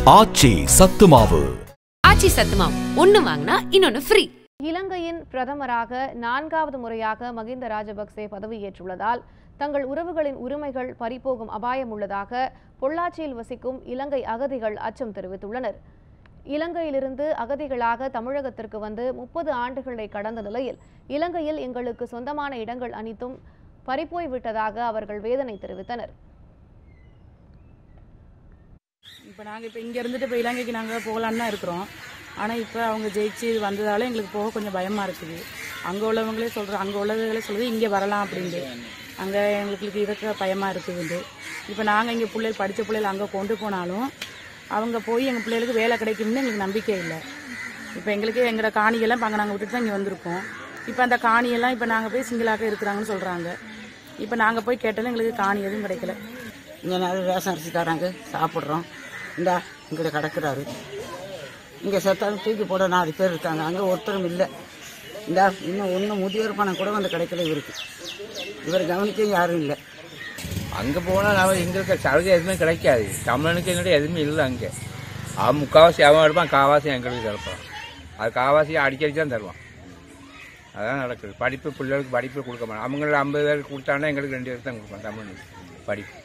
ஆச்சி சத்துமாவு. ஆச்சி சத்துமாவு ஒன்னு வாங்கினா இன்னொன்னு ஃப்ரீ. இலங்கையின் பிரதமராக 4வது முறையாக மகிந்த ராஜபக்சே பதவியேற்றுள்ளதால் தங்கள் உறவுகளின் உரிமைகள் பறிபோகும் அபாயம் உள்ளதாக பொள்ளாச்சியில் வசிக்கும் இலங்கை அகதிகள் அச்சம் தெரிவித்துள்ளனர். இலங்கையிலிருந்து அகதிகளாக தமிழகத்திற்கு வந்து 30 ஆண்டுகளை கடந்த நிலையில் இலங்கையில் எங்களுக்கு சொந்தமான இடங்கள் அனைத்தும் பறிப்போய்விட்டதாக அவர்கள் வேதனை தெரிவித்தனர். இப்போ நாங்கள் இங்கே இருந்துட்டு இப்போ இலங்கைக்கு நாங்கள் போகலான்னு தான் இருக்கிறோம். ஆனால் இப்போ அவங்க ஜெயிச்சு வந்ததால் எங்களுக்கு போக கொஞ்சம் பயமாக இருக்குது. அங்கே உள்ளவங்களே சொல்கிறோம், அங்கே உள்ளவங்களே சொல்லுது இங்கே வரலாம் அப்படின்ட்டு. அங்கே எங்களுக்கு இருக்க பயமாக இருக்குதுண்டு. இப்போ நாங்கள் இங்கே பிள்ளைகள் படித்த பிள்ளைகள் அங்கே கொண்டு போனாலும் அவங்க போய் எங்கள் பிள்ளைகளுக்கு வேலை கிடைக்கும்னு எங்களுக்கு நம்பிக்கை இல்லை. இப்போ எங்களுக்கு எங்களோட காணியெல்லாம் இப்போ அங்கே நாங்கள் விட்டுட்டு தான் இங்கே வந்திருக்கோம். இப்போ அந்த காணியெல்லாம் இப்போ நாங்கள் போய் சிங்கிளாக இருக்கிறாங்கன்னு சொல்கிறாங்க. இப்போ நாங்கள் போய் கேட்டாலும் எங்களுக்கு காணி எதுவும் கிடைக்கல. இங்கே நிறைய ரேஷன் அரிசி தராங்க, சாப்பிட்றோம். இந்தா இங்கே கிடக்கிறாரு. இங்கே செத்தாலும் தூக்கி போட 4 பேர் இருக்காங்க, அங்கே ஒருத்தரும் இல்லை. இந்தா இன்னும் முதியோர் பணம் கூட வந்து கிடைக்கல இவருக்கு. இவர் கவனிக்க யாரும் இல்லை. அங்கே போனால் நம்ம எங்களுக்கு சலுகை எதுவுமே கிடைக்காது. தமிழனுக்கு எங்கிட்ட எதுவுமே இல்லை. அங்கே அவன் முக்கால்வாசி அவன் எடுப்பான், காவாசி எங்களுக்கு தருப்பான். அது காவாசி அடிக்கடி தான் தருவான். அதான் நடக்குது. படிப்பு பிள்ளைகளுக்கு படிப்பு கொடுக்க மாட்டான். அவங்களுக்கு 50 பேருக்கு கொடுத்தாங்கன்னா எங்களுக்கு 2 பேருக்கு தான் கொடுப்பான் தமிழனுக்கு படிப்பு.